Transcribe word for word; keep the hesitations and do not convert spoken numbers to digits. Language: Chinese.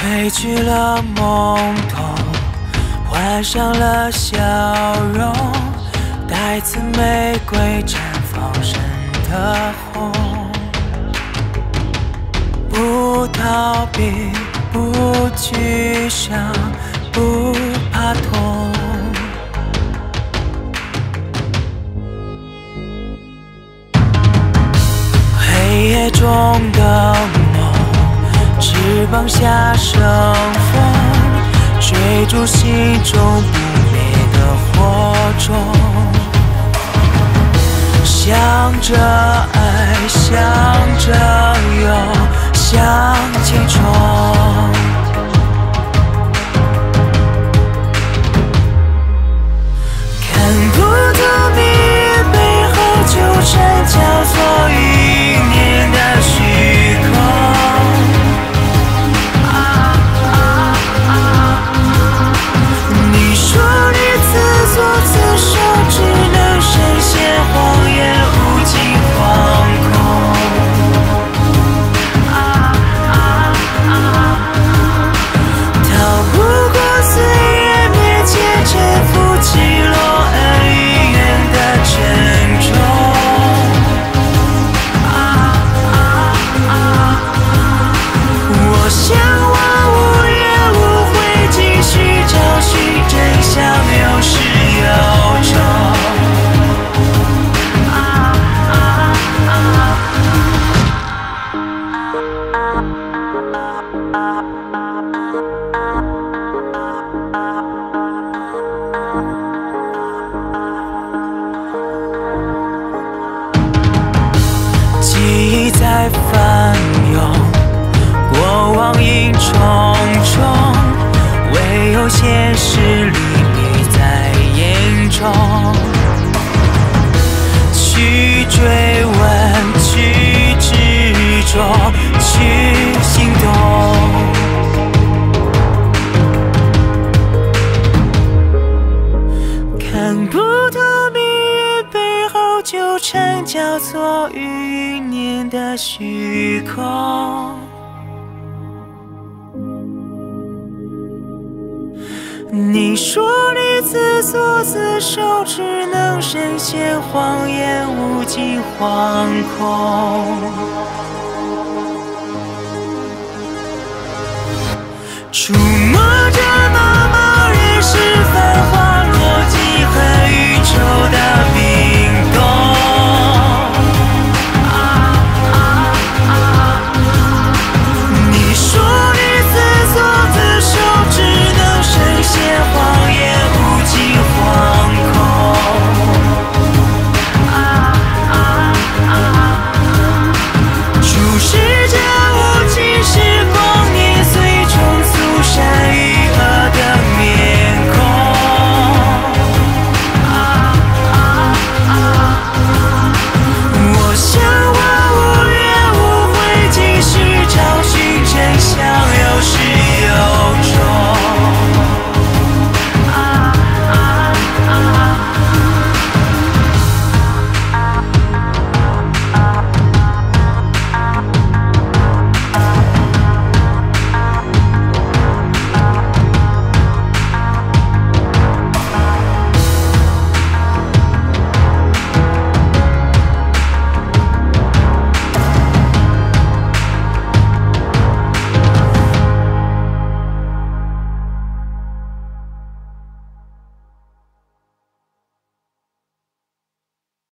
褪去了懵懂，换上了笑容，带刺玫瑰绽放深的红。不逃避，不去想，不怕痛。黑夜中的梦，翅膀下生风，追逐心中不灭的火种。向着爱，向着勇，向前冲。看不透命运背后纠缠，交错一念的虚空。你说你自作自受，只能深陷谎言，无尽惶恐。逃不过岁月面前沉浮起落恩与怨的沉重。我向往无怨无悔，继续找寻真相，有始有终。记忆在翻涌，过往影重重，唯有现实历历在眼中。去追问，去执着，去行动。看不透命运背后纠缠，交错于一念的虚空。你说你自作自受，只能深陷谎言，无尽惶恐。触摸着茫茫人世繁